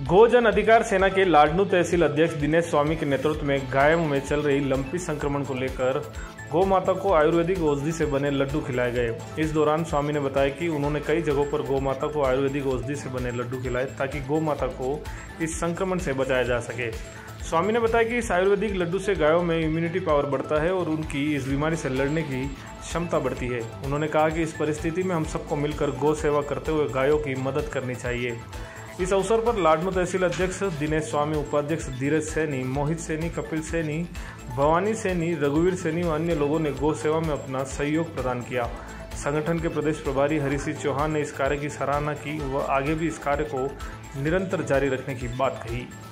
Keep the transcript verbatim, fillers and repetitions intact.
गो जन अधिकार सेना के लाडनू तहसील अध्यक्ष दिनेश स्वामी के नेतृत्व में गायों में चल रही लंपी संक्रमण को लेकर गौ माता को आयुर्वेदिक औषधि से बने लड्डू खिलाए गए। इस दौरान स्वामी ने बताया कि उन्होंने कई जगहों पर गौ माता को आयुर्वेदिक औषधि से बने लड्डू खिलाए ताकि गौ माता को इस संक्रमण से बचाया जा सके। स्वामी ने बताया कि इस आयुर्वेदिक लड्डू से गायों में इम्यूनिटी पावर बढ़ता है और उनकी इस बीमारी से लड़ने की क्षमता बढ़ती है। उन्होंने कहा कि इस परिस्थिति में हम सबको मिलकर गौ सेवा करते हुए गायों की मदद करनी चाहिए। इस अवसर पर लाडनू तहसील अध्यक्ष दिनेश स्वामी, उपाध्यक्ष धीरज सैनी, मोहित सैनी, कपिल सैनी, भवानी सैनी, रघुवीर सैनी व अन्य लोगों ने गौ सेवा में अपना सहयोग प्रदान किया। संगठन के प्रदेश प्रभारी हरि सिंह चौहान ने इस कार्य की सराहना की व आगे भी इस कार्य को निरंतर जारी रखने की बात कही।